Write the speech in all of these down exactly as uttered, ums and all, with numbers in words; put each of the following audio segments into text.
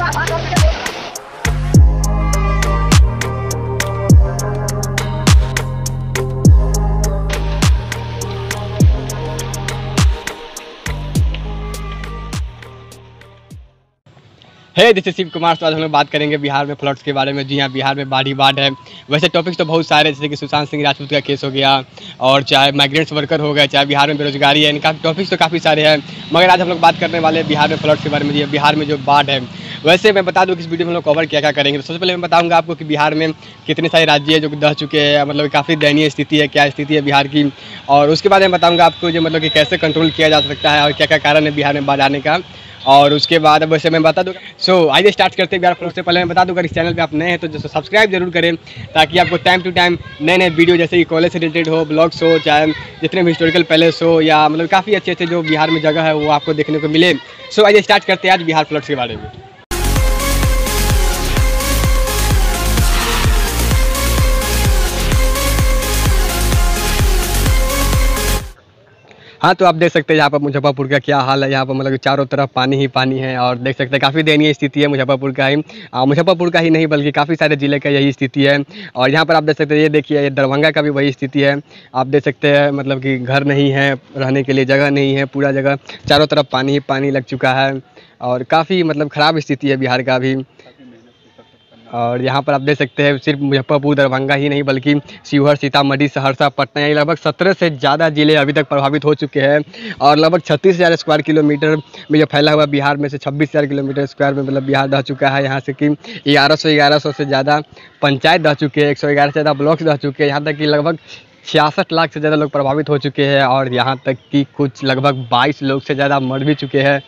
Hey this is Shiv Kumar. तो आज हम लोग बात करेंगे बिहार में फ्लड्स के बारे में। जी हाँ, बिहार में बाढ़ ही बाढ़ है। वैसे टॉपिक्स तो बहुत सारे, जैसे कि सुशांत सिंह राजपूत का केस हो गया, और चाहे माइग्रेंट्स वर्कर हो गए, चाहे बिहार में बेरोजगारी है, इनका टॉपिक्स तो काफ़ी सारे हैं। मगर आज हम लोग बात करने वाले हैं बिहार में फ्लड्स के बारे में। जी बिहार में जो बाढ़ है, वैसे मैं बता दूं कि इस वीडियो में हम लोग कवर क्या क्या करेंगे। तो सबसे पहले मैं बताऊंगा आपको कि बिहार में कितने सारे राज्य हैं जो दह चुके हैं, मतलब काफ़ी दयनीय स्थिति है, क्या स्थिति है बिहार की। और उसके बाद मैं बताऊंगा आपको जो मतलब कि कैसे कंट्रोल किया जा सकता है और क्या क्या कारण है बिहार में बाढ़ आने का। और उसके बाद अब वैसे मैं बता दूँ। सो आइए स्टार्ट करते हैं बिहार फ्लड से। पहले मैं बता दूँ अगर इस चैनल पे आप नए हैं तो जो सब्सक्राइब जरूर करें, ताकि आपको टाइम टू टाइम नए नए वीडियो, जैसे कि कॉलेज से रिलेटेड हो, ब्लॉग्स हो, चाहे जितने भी हिस्टोरिकल पैलेस हो, या मतलब काफ़ी अच्छे अच्छे जो बिहार में जगह है वो आपको देखने को मिले। सो आइए स्टार्ट करते हैं आज बिहार फ्लड्स के बारे में। हाँ, तो आप देख सकते हैं यहाँ पर मुजफ्फरपुर का क्या हाल है। यहाँ पर मतलब चारों तरफ पानी ही पानी है, और देख सकते हैं काफ़ी दयनीय स्थिति है मुजफ्फरपुर का ही। मुजफ्फरपुर का ही नहीं बल्कि काफ़ी सारे ज़िले का यही स्थिति है। और यहाँ पर आप देख सकते हैं, ये देखिए, ये दरभंगा का भी वही स्थिति है। आप देख सकते हैं मतलब कि घर नहीं है, रहने के लिए जगह नहीं है, पूरा जगह चारों तरफ पानी ही पानी लग चुका है, और काफ़ी मतलब ख़राब स्थिति है बिहार का भी। और यहाँ पर आप देख सकते हैं सिर्फ मुजफ्फरपुर दरभंगा ही नहीं बल्कि शिवहर, सीतामढ़ी, सहरसा, पटना, ये लगभग सत्रह से ज़्यादा जिले अभी तक प्रभावित हो चुके हैं। और लगभग छत्तीस हज़ार स्क्वायर किलोमीटर में जो फैला हुआ बिहार में से छब्बीस हज़ार किलोमीटर स्क्वायर में मतलब बिहार दह चुका है। यहाँ से कि ग्यारह सौ ग्यारह सौ से ज़्यादा पंचायत दह चुके हैं, एक सौ ग्यारह से ज़्यादा ब्लॉक्स दह चुके हैं। यहाँ तक कि लगभग छियासठ लाख से ज़्यादा लोग प्रभावित हो चुके हैं, और यहाँ तक कि कुछ लगभग बाईस लोग से ज़्यादा मर भी चुके हैं।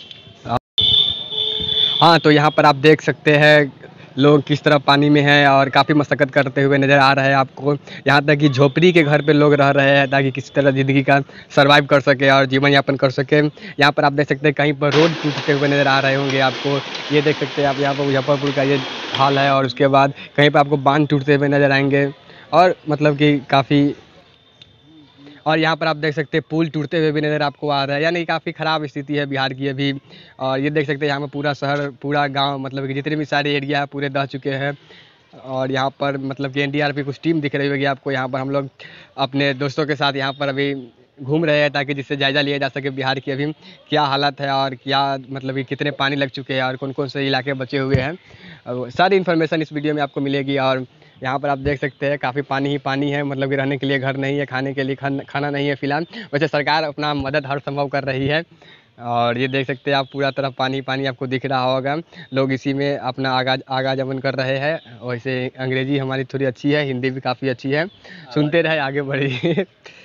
हाँ, तो यहाँ पर आप देख सकते हैं लोग किस तरह पानी में हैं और काफ़ी मशक्क़त करते हुए नज़र आ रहे हैं आपको। यहाँ तक कि झोपड़ी के घर पे लोग रह रहे हैं ताकि किसी तरह ज़िंदगी का सर्वाइव कर सके और जीवन यापन कर सके। यहाँ पर आप देख सकते हैं कहीं पर रोड टूटते हुए नज़र आ रहे होंगे आपको। ये देख सकते हैं आप, यहाँ पर मुजफ्फरपुर का ये हाल है। और उसके बाद कहीं पर आपको बांध टूटते हुए नज़र आएंगे, और मतलब कि काफ़ी, और यहाँ पर आप देख सकते हैं पुल टूटते हुए भी नज़र आपको आ रहा है। यानी काफ़ी ख़राब स्थिति है बिहार की अभी। और ये देख सकते हैं यहाँ पर पूरा शहर, पूरा गांव, मतलब कि जितने भी सारे एरिया है पूरे दह चुके हैं। और यहाँ पर मतलब कि एन डी आर एफ की कुछ टीम दिख रही होगी आपको। यहाँ पर हम लोग अपने दोस्तों के साथ यहाँ पर अभी घूम रहे हैं ताकि जिससे जायज़ा लिया जा सके बिहार की अभी क्या हालत है, और क्या मतलब कि कितने पानी लग चुके हैं, और कौन कौन से इलाके बचे हुए हैं। सारी इन्फॉर्मेशन इस वीडियो में आपको मिलेगी। और यहाँ पर आप देख सकते हैं काफ़ी पानी ही पानी है, मतलब कि रहने के लिए घर नहीं है, खाने के लिए खाना नहीं है फिलहाल। वैसे सरकार अपना मदद हर संभव कर रही है। और ये देख सकते हैं आप, पूरा तरफ पानी पानी आपको दिख रहा होगा। लोग इसी में अपना आगाज आगाजमन कर रहे हैं। वैसे अंग्रेजी हमारी थोड़ी अच्छी है, हिंदी भी काफ़ी अच्छी है, सुनते रहे, आगे बढ़िए।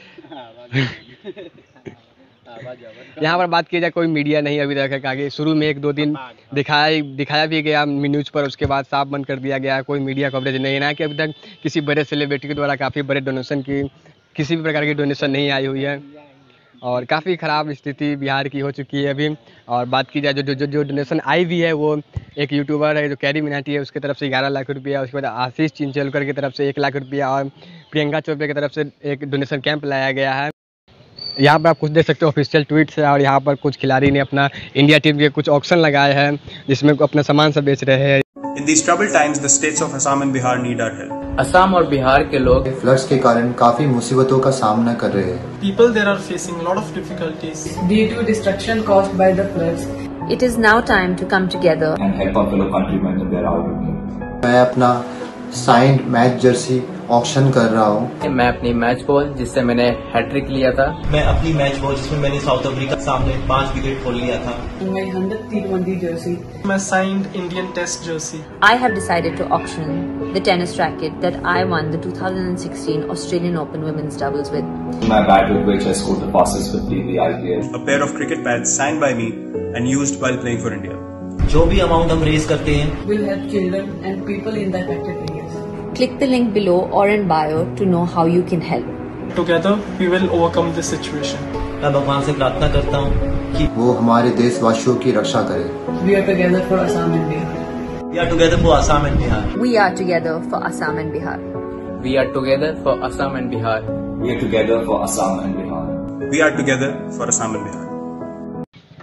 यहाँ पर बात की जाए, कोई मीडिया नहीं अभी तक है आगे। शुरू में एक दो दिन दिखाया दिखाया भी गया न्यूज़ पर, उसके बाद साफ बंद कर दिया गया। कोई मीडिया कवरेज नहीं है कि अभी तक किसी बड़े सेलिब्रिटी के द्वारा काफ़ी बड़े डोनेशन की, किसी भी प्रकार की डोनेशन नहीं आई हुई है। और काफ़ी ख़राब स्थिति बिहार की हो चुकी है अभी। और बात की जाए जो जो जो डोनेशन आई भी है, वो एक यूट्यूबर है जो कैरी मिनाटी है, उसकी तरफ से ग्यारह लाख रुपया, उसके बाद आशीष चिंचोलकर की तरफ से एक लाख रुपया, और प्रियंका चोपड़े की तरफ से एक डोनेशन कैंप लाया गया है। यहाँ पर आप कुछ देख सकते हो ऑफिशियल ट्वीट्स है। और यहाँ पर कुछ खिलाड़ी ने अपना इंडिया टीम के कुछ ऑक्शन लगाए हैं जिसमें अपना सामान सब बेच रहे हैं। In these troubled times, the states of Assam and Bihar need our help. Assam और बिहार के लोग फ्लड्स के कारण काफी मुसीबतों का सामना कर रहे हैं। People there are facing a lot of difficulties due to destruction caused by the floods. It is now time to come together and help our fellow countrymen in their hour of need. मैं अपना signed match Jersey auction कर रहा हूँ। मैं अपनी match ball जिससे मैंने hat trick लिया था। मैं अपनी मैच बॉल जिसमें मैंने साउथ अफ्रीका सामने पांच विकेट खोल लिया था। My one hundred T twenty jersey. My signed Indian Test jersey. I have decided to auction the tennis racket that I won the two thousand sixteen Australian Open women's doubles with. My bat with which I scored the fastest fifty in the I P L. A pair of cricket pads signed by me and used while playing for India. जो भी amount हम raise करते हैं will help children and people in the affected areas. Click the link below or in bio to know how you can help. Together we will overcome this situation. मैं भगवान से प्रार्थना करता हूँ कि वो हमारे देशवासियों की रक्षा करे। We are together for Assam and Bihar. We are together for Assam and Bihar. We are together for Assam and Bihar. We are together for Assam and Bihar. We are together for Assam and Bihar. We are together for Assam and Bihar.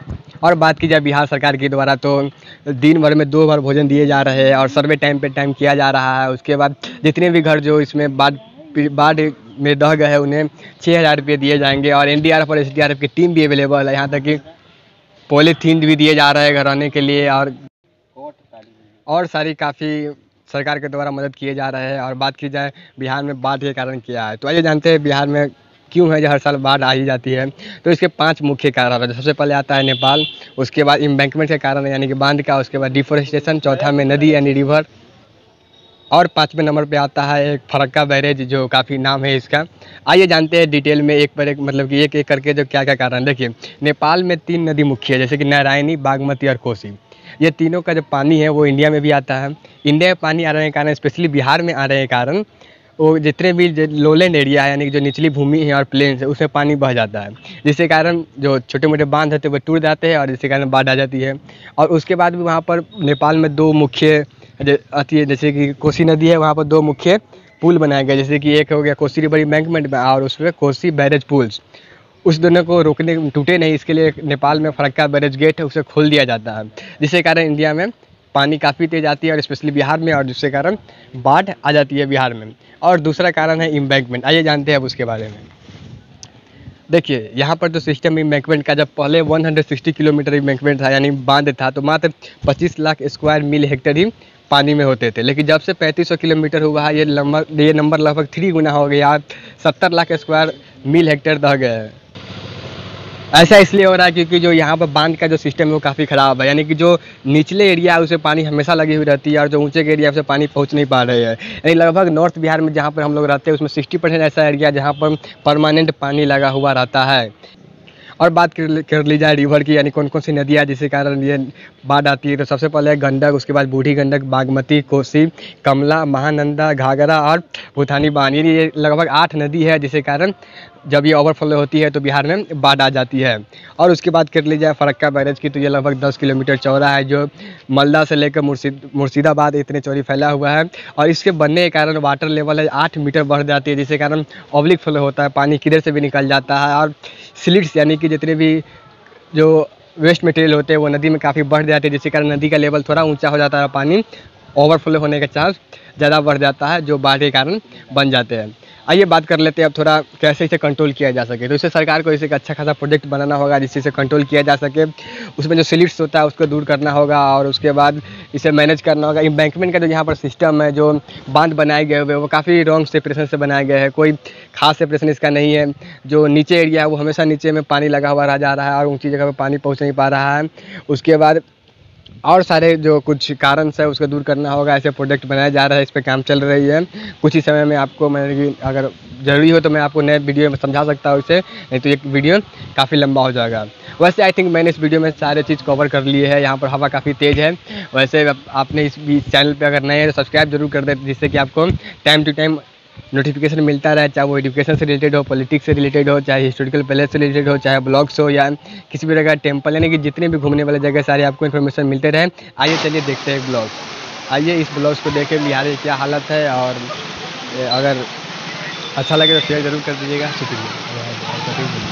और बात की जाए बिहार सरकार के द्वारा तो दिन भर में दो बार भोजन दिए जा रहे हैं और सर्वे टाइम पे टाइम किया जा रहा है। उसके बाद जितने भी घर जो इसमें बाढ़ बाढ़ में दह गए हैं उन्हें छः हज़ार रुपये दिए जाएंगे और एन डी आर एफ और एस डी आर एफ की टीम भी अवेलेबल है। यहाँ तक कि पॉलीथीन भी दिए जा रहे हैं घर आने के लिए और और सारी काफ़ी सरकार के द्वारा मदद किए जा रहे हैं। और बात की जाए बिहार में बाढ़ के कारण क्या है, तो आइए जानते हैं बिहार में क्यों है जो हर साल बाढ़ आ ही जाती है। तो इसके पांच मुख्य कारण है। सबसे पहले आता है नेपाल, उसके बाद इम्बैंकमेंट के कारण यानी कि बांध का, उसके बाद डिफोरेस्टेशन, चौथा में नदी यानी रिवर, और पाँचवें नंबर पे आता है एक फरक्का बैरेज जो काफ़ी नाम है इसका। आइए जानते हैं डिटेल में एक पर एक, मतलब कि एक एक करके जो क्या क्या कारण। देखिए नेपाल में तीन नदी मुख्य है जैसे कि नारायणी, बागमती और कोसी। ये तीनों का जो पानी है वो इंडिया में भी आता है। इंडिया में पानी आ रहे के कारण, स्पेशली बिहार में आ रहे के कारण, वो जितने भी लोलैंड एरिया है यानी कि जो निचली भूमि है और प्लेन्स है उसमें पानी बह जाता है, जिसके कारण जो छोटे मोटे बांध होते हैं वो टूट जाते हैं और जिसके कारण बाढ़ आ जाती है। और उसके बाद भी वहाँ पर नेपाल में दो मुख्य आती है, जैसे कि कोसी नदी है, वहाँ पर दो मुख्य पुल बनाए गए, जैसे कि एक हो गया कोसी रिवर एम्बैंकमेंट में और उसमें कोसी बैरेज पुल्स। उस दोनों को रोकने टूटे नहीं, इसके लिए नेपाल में फरक्का बैरेज गेट है उसे खोल दिया जाता है, जिसके कारण इंडिया में पानी काफ़ी तेज़ आती है और स्पेशली बिहार में, और जिसके कारण बाढ़ आ जाती है बिहार में। और दूसरा कारण है इम्बैंकमेंट। आइए जानते हैं अब उसके बारे में। देखिए यहाँ पर जो सिस्टम इम्बैंकमेंट का, जब पहले एक सौ साठ किलोमीटर इम्बैंकमेंट था यानी बांध था, तो मात्र पच्चीस लाख स्क्वायर मील हेक्टेयर ही पानी में होते थे। लेकिन जब से पैंतीस सौ किलोमीटर हुआ है ये नंबर ये नंबर लगभग थ्री गुना हो गया, सत्तर लाख स्क्वायर मील हेक्टेयर दह गए हैं। ऐसा इसलिए हो रहा है क्योंकि जो यहाँ पर बांध का जो सिस्टम है वो काफ़ी ख़राब है, यानी कि जो निचले एरिया है उसे पानी हमेशा लगी हुई रहती है और जो ऊंचे के एरिया से पानी पहुँच नहीं पा रहे हैं। यानी लगभग नॉर्थ बिहार में जहाँ पर हम लोग रहते हैं उसमें सिक्सटी परसेंट ऐसा एरिया जहाँ पर परमानेंट पानी लगा हुआ रहता है। और बात कर ली जाए रिवर की, यानी कौन कौन सी नदियाँ जिसके कारण ये बाढ़ आती है, तो सबसे पहले गंडक, उसके बाद बूढ़ी गंडक, बागमती, कोसी, कमला, महानंदा, घाघरा और भूटानी बांध। ये लगभग आठ नदी है जिसके कारण जब ये ओवरफ्लो होती है तो बिहार में बाढ़ आ जाती है। और उसके बाद कर ली जाए फरक्का बैरेज की, तो ये लगभग दस किलोमीटर चौड़ा है जो मालदा से लेकर मुर्शिद मुर्शिदाबाद इतने चौड़ी फैला हुआ है। और इसके बनने के कारण वाटर लेवल है आठ मीटर बढ़ जाती है, जिसके कारण ऑब्लिक फ्लो होता है, पानी किधर से भी निकल जाता है। और स्लिट्स यानी कि जितने भी जो वेस्ट मटेरियल होते हैं वो नदी में काफ़ी बढ़ जाते हैं, जिसके कारण नदी का लेवल थोड़ा ऊंचा हो जाता है, पानी ओवरफ्लो होने का चांस ज़्यादा बढ़ जाता है जो बाढ़ के कारण बन जाते हैं। आइए बात कर लेते हैं अब थोड़ा कैसे इसे कंट्रोल किया जा सके। तो इसे सरकार को इसे एक अच्छा खासा प्रोजेक्ट बनाना होगा जिससे इसे कंट्रोल किया जा सके। उसमें जो स्लिट्स होता है उसको दूर करना होगा और उसके बाद इसे मैनेज करना होगा। इम्बैंकमेंट का जो यहाँ पर सिस्टम है, जो बांध बनाए गए हुए वो काफ़ी रॉन्ग सेपरेशन से बनाए गए हैं, कोई खास सेपरेशन इसका नहीं है। जो नीचे एरिया है वो हमेशा नीचे में पानी लगा हुआ रह जा रहा है और ऊँची जगह पर पानी पहुँच नहीं पा रहा है। उसके बाद और सारे जो कुछ कारण है उसको दूर करना होगा। ऐसे प्रोजेक्ट बनाया जा रहा है, इस पर काम चल रही है। कुछ ही समय में आपको मैं अगर ज़रूरी हो तो मैं आपको नए वीडियो में समझा सकता हूँ इसे, नहीं तो एक वीडियो काफ़ी लंबा हो जाएगा। वैसे आई थिंक मैंने इस वीडियो में सारे चीज़ कवर कर लिए है। यहाँ पर हवा काफ़ी तेज़ है। वैसे आपने इस चैनल पर अगर नए हैं तो सब्सक्राइब जरूर कर दें, जिससे कि आपको टाइम टू टाइम नोटिफिकेशन मिलता रहे, चाहे वो एजुकेशन से रिलेटेड हो, पॉलिटिक्स से रिलेटेड हो, चाहे हिस्टोरिकल प्लेस से रिलेटेड हो, चाहे ब्लॉग्स हो या किसी भी जगह टेम्पल, यानी कि जितने भी घूमने वाले जगह सारे आपको इन्फॉर्मेशन मिलते रहे। आइए चलिए देखते हैं ब्लॉग। आइए इस ब्लॉग्स को देखें बिहार की क्या हालत है, और अगर अच्छा लगे तो शेयर ज़रूर कर दीजिएगा। शुक्रिया।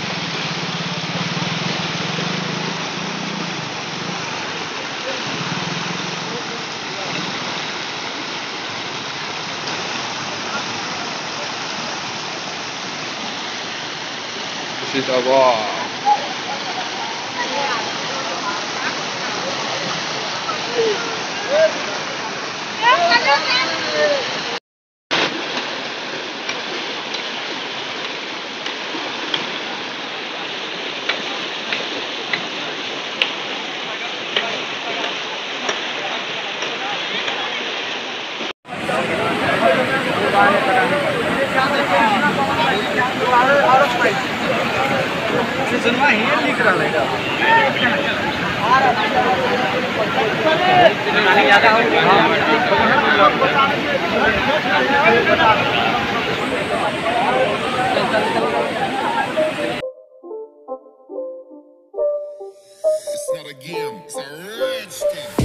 It's not a game, it's a rich thing.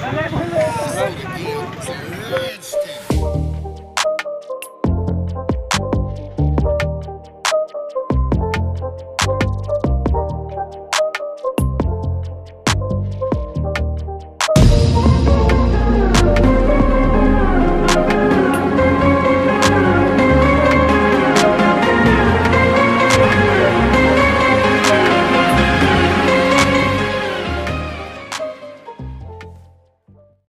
It's not again. It's a legend.